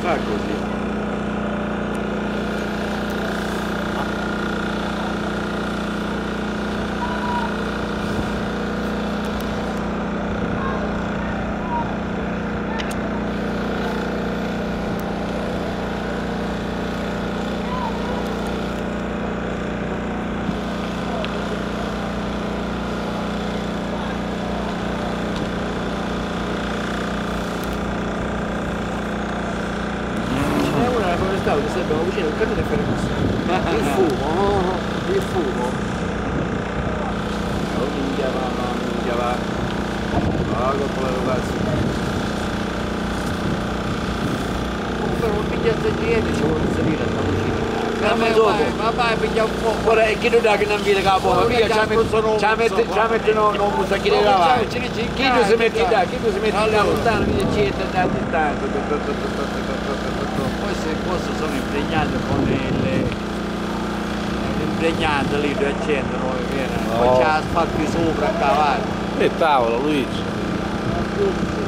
fa così. Che sarebbero vicino al cannone fermo. Il fumo, il fumo. Oh minchia va, no, minchia va. Ah, colpo le ragazzi. Per un biglietto di niente ci vuole salire da vicino. Vabbè, piglia un po'. Ora è che non dà che non viene capo, ma via, ci mette non musa chi le lava. Chi non si mette là, chi non si mette là lontano, via c'è da distanza. Queste sono impregnate con l'impregnante lì, dove accendono, poi c'è l'asfalto sopra a cavallo. E tavolo Luigi.